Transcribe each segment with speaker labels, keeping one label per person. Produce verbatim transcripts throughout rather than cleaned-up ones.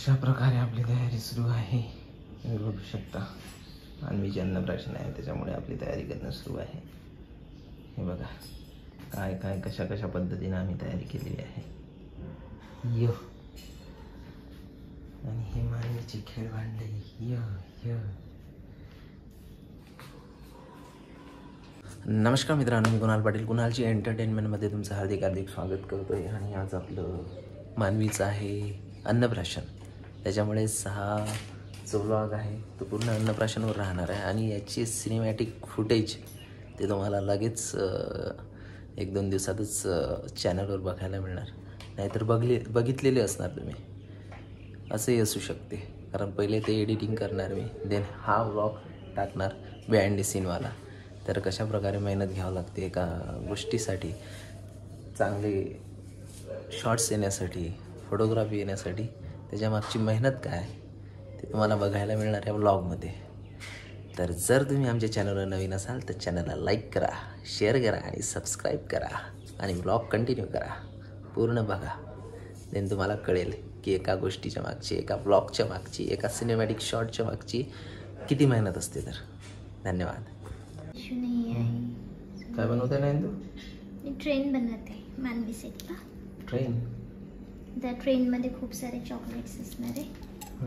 Speaker 1: अशा प्रकारे आपली तयारी सुरू आहे. तुम्ही बघू शकता अन्वीची अन्नप्राशन आहे, त्याच्यामुळे आपली तयारी करणं सुरू आहे. हे बघा काय काय कशा कशा पद्धतीने आम्ही तयारी केलेली आहे. य आणि हे मानवीचे खेळ भांडे. य य नमस्कार मित्रांनो, मी कुणाल पाटील कुणालची एंटरटेनमेंटमध्ये तुमचं हार्दिक हार्दिक स्वागत करतो आहे. आणि आज आपलं मानवीचं आहे अन्नप्राशन, त्याच्यामुळे सहा जो व्लॉग आहे तो पूर्ण अन्नप्राशनवर राहणार आहे. आणि याची सिनेमॅटिक फुटेज ते तुम्हाला लगेच एक दोन दिवसातच चॅनलवर बघायला मिळणार, नाहीतर बघले बघितलेले असणार तुम्ही, असंही असू शकते. कारण पहिले ते एडिटिंग करणार मी, देन हा व्लॉग टाकणार बिहाइंड द सीनवाला. तर कशा प्रकारे मेहनत घ्यावं लागते एका गोष्टीसाठी, चांगले शॉट्स येण्यासाठी, फोटोग्राफी येण्यासाठी, त्याच्या मागची मेहनत काय ते तुम्हाला बघायला मिळणार या व्लॉगमध्ये. तर जर तुम्ही आमच्या चॅनलवर नवीन असाल तर चॅनलला लाईक करा, शेअर करा आणि सबस्क्राईब करा आणि व्लॉग कंटिन्यू करा, पूर्ण बघा. देन तुम्हाला कळेल की एका गोष्टीच्या मागची, एका व्लॉगच्या मागची, एका सिनेमॅटिक शॉटच्या मागची किती मेहनत असते. तर धन्यवाद. काय बनवते नाही तू?
Speaker 2: मी ट्रेन बनवते मानवी सेटला.
Speaker 1: ट्रेन?
Speaker 2: त्या ट्रेनमध्ये खूप सारे चॉकलेट्स असणार आहे.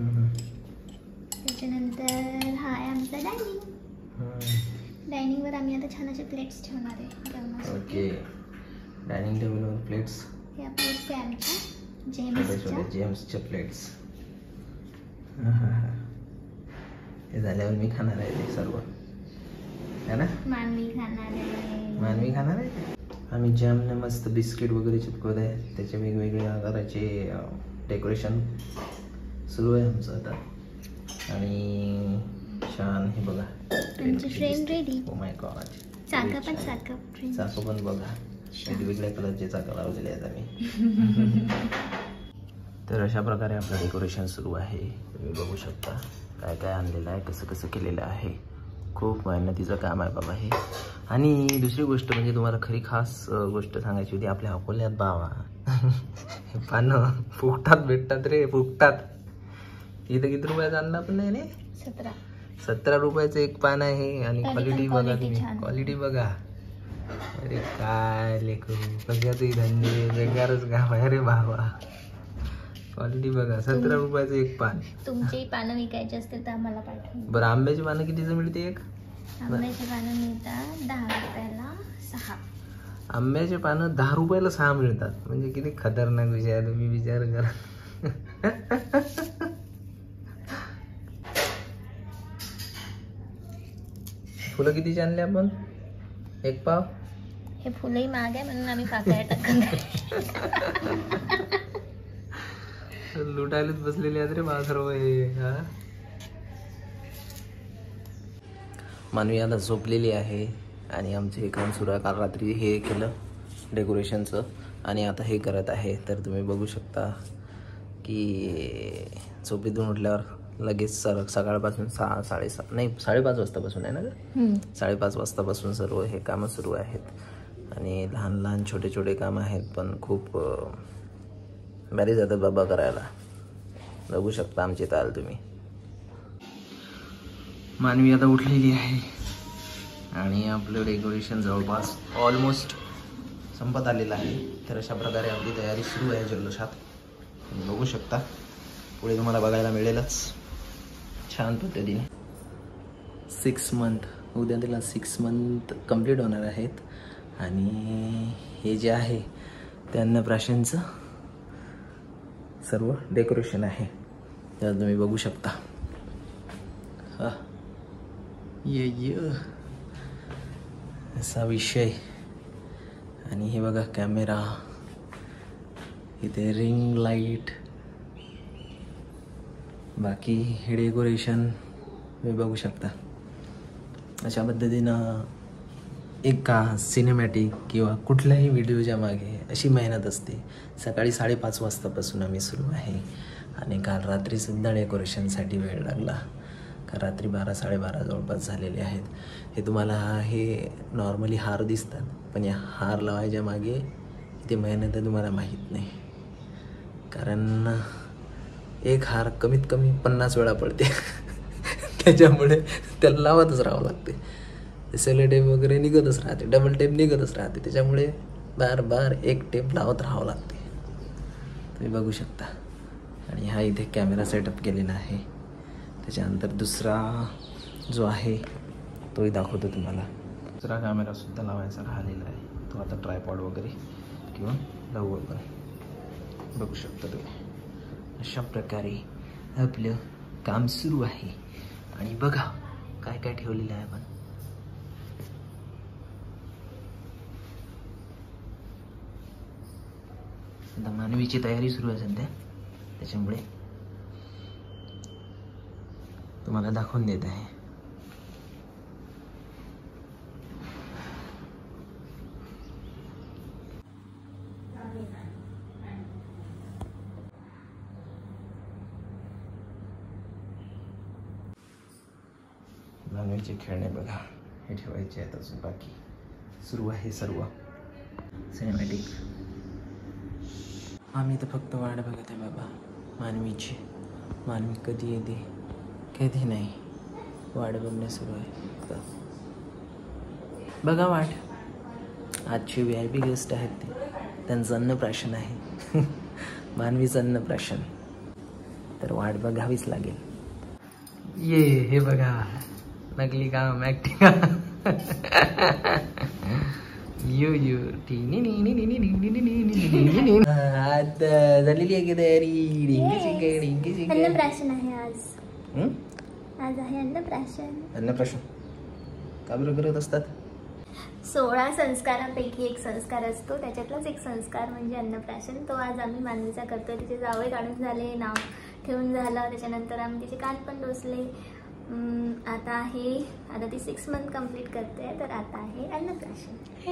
Speaker 2: त्याच्यानंतर हा आहे आमचा डायनिंग. डायनिंगवर आम्ही आता छान असे प्लेट्स ठेवणार आहे जेवणासाठी.
Speaker 1: ओके, डायनिंग टेबलवर प्लेट्स.
Speaker 2: या प्लेट्स आहे आमच्या जेम्सच्या.
Speaker 1: जेम्सच्या प्लेट्स. हे झाल्यावर मी खाणार आहे ते सर्व, है ना?
Speaker 2: मानवी खाणार आहे.
Speaker 1: मानवी खाणार आहे. आम्ही जॅमने मस्त बिस्किट वगैरे चिपकवत आहे, त्याचे वेगवेगळ्या आकाराचे डेकोरेशन सुरू आहे आमचं आता. आणि छान हे बघा
Speaker 2: आमची train ready.
Speaker 1: Oh my God,
Speaker 2: चाका पण चाका ट्रेन
Speaker 1: चाकं पण बघा, वेगवेगळ्या कलरचे चाकं लावलेले आहेत आम्ही. तर अशा प्रकारे आपलं डेकोरेशन सुरू आहे. तुम्ही बघू शकता काय काय आणलेलं आहे, कसं कसं केलेलं आहे. खूप मेहनतीचं काम आहे बाबा हे. आणि दुसरी गोष्ट म्हणजे तुम्हाला खरी खास गोष्ट सांगायची होती, आपल्या अकोल्यात बाबा हे पानं फुकटात भेटतात रे, फुकटात. इथं किती रुपयाचं आणलं पण नाही रे?
Speaker 2: सतरा
Speaker 1: सतरा रुपयाचं एक पान आहे. आणि क्वालिटी बघा तुम्ही, क्वालिटी बघा. अरे काय लेकरू, कशाचंही धंदे, बेकारच काम आहे रे बाबा. क्वालिटी बघा, सतरा रुपयाचं एक पान.
Speaker 2: तुमची पानं विकायची असतील तर आम्हाला पाठवा.
Speaker 1: बरं, आंब्याची पानं कितीचं मिळते एक?
Speaker 2: आंब्याची पानं मिळतात दहा रुपयाला सहा.
Speaker 1: आंब्याचे पानं दहा रुपयाला सहा मिळतात, म्हणजे किती खतरनाक विषय आहे, तुम्ही विचार करा. फुलं कितीची आणले आपण? एक पाव.
Speaker 2: हे फुलंही महाग आहे म्हणून आम्ही पाकळ्या टाकत.
Speaker 1: लुटायलाच बसलेले आहेत रे बा सर्व हे. हा, मानवी आता झोपलेली आहे आणि आमचं हे काम सुरू आहे. काल रात्री हे केलं डेकोरेशनचं आणि आता हे करत आहे. तर तुम्ही बघू शकता की झोपेतून उठल्यावर लगेच सर सकाळपासून सहा साडेसहा नाही साडेपाच वाजतापासून आहे ना ग, साडेपाच वाजतापासून सर्व हे कामं सुरू आहेत. आणि लहान लहान छोटे छोटे कामं आहेत, पण खूप बरे जातात बाबा करायला. बघू शकता आमचे ताल तुम्ही. मानवी आता उठलेली आहे आणि आपलं डेकोरेशन जवळपास ऑलमोस्ट संपत आलेलं आहे. तर अशा प्रकारे आपली तयारी सुरू आहे जल्लोषात. तुम्ही बघू शकता, पुढे तुम्हाला बघायला मिळेलच छान पद्धतीने. सिक्स मंथ उद्या त्याला सिक्स मंथ कंप्लीट होणार आहेत. आणि हे जे आहे ते अन्नप्राशनचं सर्व डेकोरेशन आहे, तर तुम्ही बघू शकता. हा ये ये असा विषय. आणि हे बघा कॅमेरा, इथे रिंग लाईट, बाकी हे डेकोरेशन तुम्ही बघू शकता. अशा पद्धतीनं एका सिनेमॅटिक किंवा कुठल्याही व्हिडिओच्या मागे अशी मेहनत असते. सकाळी साडेपाच वाजतापासून आम्ही सुरू आहे आणि काल रात्रीसुद्धा डेकोरेशनसाठी वेळ लागला, का रात्री बारा साडेबारा जवळपास झालेले आहेत. हे तुम्हाला हे नॉर्मली हार दिसतात, पण या हार लावायच्या मागे किती मेहनत आहे तुम्हाला माहीत नाही. कारण एक हार कमीत कमी पन्नास वेळा पडते. त्याच्यामुळे त्याला लावतच राहावं लागते. सेलो टेप वगैरे निघतच राहते, डबल टेप निघतच राहते, त्याच्यामुळे बार बार एक टेप लावत राहावं लागते. तुम्ही बघू शकता. आणि हा इथे कॅमेरा सेटअप केलेला आहे. त्याच्यानंतर दुसरा जो आहे तोही दाखवतो तुम्हाला. दुसरा कॅमेरासुद्धा लावायचा राहिलेला आहे. तो आता ट्रायपॉड वगैरे किंवा लावू वगैरे बघू शकता तुम्ही. अशा प्रकारे आपलं काम सुरू आहे. आणि बघा काय काय ठेवलेलं आहे आपण. आता मानवीची तयारी सुरू आहे सध्या, त्याच्यामुळे तुम्हाला दाखवून देत आहे. मानवीचे खेळणे बघा, हे ठेवायचे आहेत अजून बाकी. सुरू आहे सर्व सिनेमॅटिक. आम्ही तर फक्त वाट बघत आहे बाबा मानवीची. मानवी कधी येते कधी नाही, वाट बघणे सुरू आहे फक्त. बघा वाट. आजचे व्ही आय पी गेस्ट आहेत ते, त्यांचं अन्नप्राशन आहे. मानवीचं अन्नप्राशन, तर वाट बघावीच लागेल. ये हे बघा नकली काम ऍक्टिंग. यू यू आता झालेली आहे की तयारी.
Speaker 2: अन्नप्राशन आहे आज. आज आहे अन्नप्राशन.
Speaker 1: अन्नप्राशन का बरं करत असतात?
Speaker 2: सोळा संस्कारांपैकी एक संस्कार असतो, त्याच्यातलाच एक संस्कार म्हणजे अन्नप्राशन. तो आज आम्ही मानवीचा करतोय. तिचे जावळ काढून झाले, नाव ठेवून झालं, त्याच्यानंतर आम्ही तिचे कान पण डोसले. आता आहे, आता ती सिक्स मंथ कंप्लीट करते, तर आता आहे अन्नप्राशन.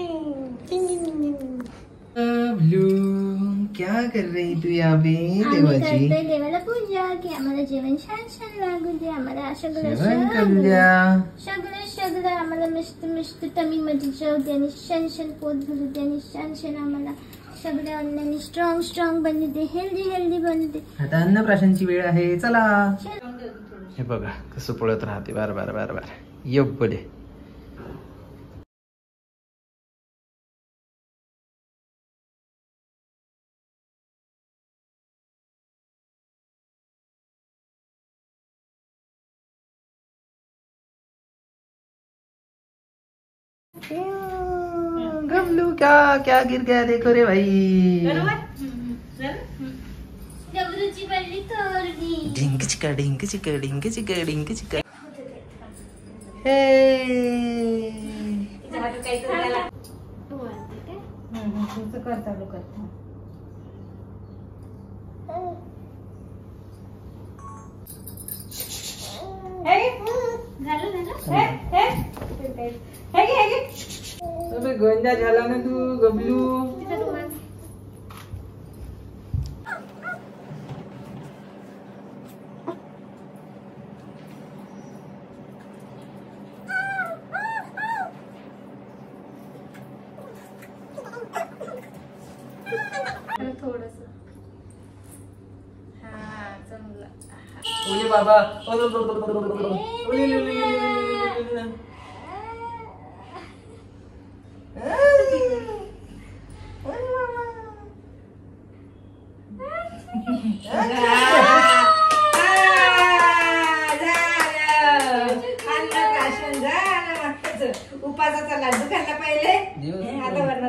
Speaker 1: क्या कर रही तू यहाँ पे?
Speaker 2: आम्ही करतोय देवाला पूजा की आम्हाला जेवण छान छान लागू दे. आम्हाला सगळं सगळं सगळं आम्हाला मस्त मस्त टमी मध्ये जाऊ दे आणि छान छान पोट भरू दे आणि छान छान आम्हाला सगळ्या अन्नाने स्ट्रॉंग स्ट्रॉंग बनू दे, हेल्दी हेल्दी बनू दे.
Speaker 1: आता अन्नप्राशनची वेळ आहे, चला. हे बघा कसं पळत राहते बार बार बार बार. यप बडे. गबलू क्या क्या गिर गया देखो रे भाई.
Speaker 2: गबरूची बल्ली तोरली.
Speaker 1: डिंक चिका डिंक चिका डिंक चिका डिंक चिका. गोंदा झाला ना तू गबलू.
Speaker 2: थोडस हा चांगला.
Speaker 1: ओले बाबा.
Speaker 3: उपासाचा लाडू खाल्ला पहिले. आता वरणाचं.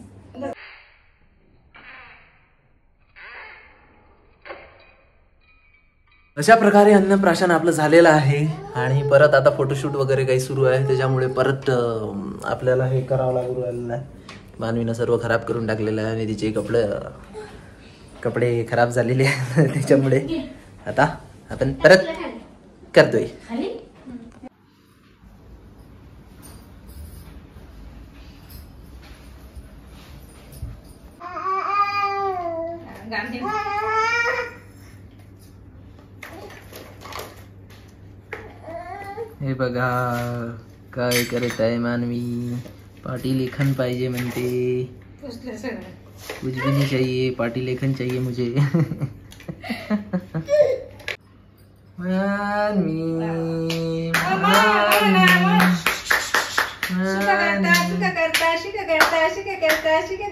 Speaker 1: अशा प्रकारे अन्नप्राशन आपलं झालेलं आहे. आणि परत आता फोटोशूट वगैरे काही सुरू आहे, त्याच्यामुळे परत आपल्याला हे करावं लागू राहिलेलं आहे. मानवीनं सर्व खराब करून टाकलेलं आहे आणि तिचे कपडे कपडे खराब झालेले आहेत. त्याच्यामुळे आता आपण परत करतोय. हे बघा काय करत आहे मानवी. पार्टी लेखन पाहिजे म्हणते. कुछ भी नहीं चाहिए, पार्टी लेखन चाहिए मुझे. मानवी
Speaker 3: शिका करता शिका करता शिका करता शिका करता शिका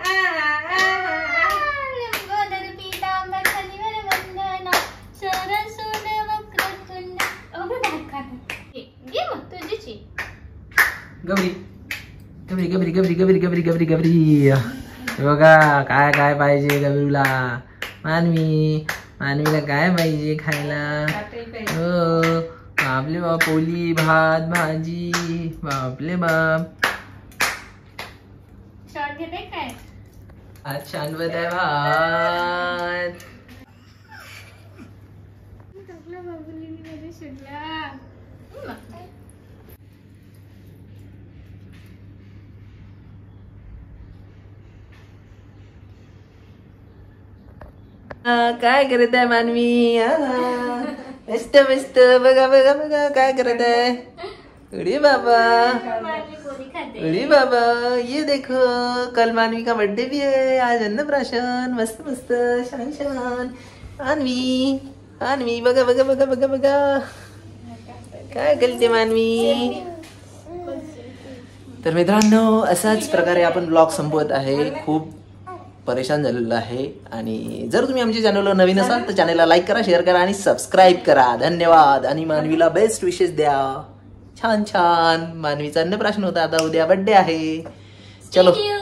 Speaker 2: लंबोदर पीतांबर शनिवार वंदना सरसुड वक्रतुंड. अगं धाका घे मग तुझीची.
Speaker 1: गौरी गौरी गौरी गौरी गौरी गौरी गौरी गौरी हे बघा काय काय पाहिजे गौरीला. मानवी मानवीला काय पाहिजे खायला. हो बापले बाप पोळी भात भाजी बापले बाप.
Speaker 2: शॉर्ट घेते काय.
Speaker 1: आज शांतवत आहे भात.
Speaker 2: टाकला बाबुलीने मध्ये शिरला.
Speaker 1: काय करत आहे मानवी. मस्त मस्त बघा बघा बघा काय करत आहे. अरे बाबा
Speaker 2: मानवी पोळी खाते.
Speaker 1: अरे बाबा ये देखो कल मानवी का बर्थडे भी है. आज अन्नप्राशन मस्त मस्त छान छान. मानवी मानवी बघा बघा बघा बघा बघा काय करते मानवी. तर मित्रांनो असाच प्रकारे आपण ब्लॉग संपवत आहे. खूप परेशान झालेलो आहे. आणि जर तुम्ही आमच्या चॅनलवर नवीन असाल तर चॅनलला लाईक करा, शेअर करा आणि सबस्क्राईब करा. धन्यवाद. आणि मानवीला बेस्ट विशेस द्या. छान छान. मानवीचा अन्नप्राशन होता, आता उद्या बर्थडे आहे. चलो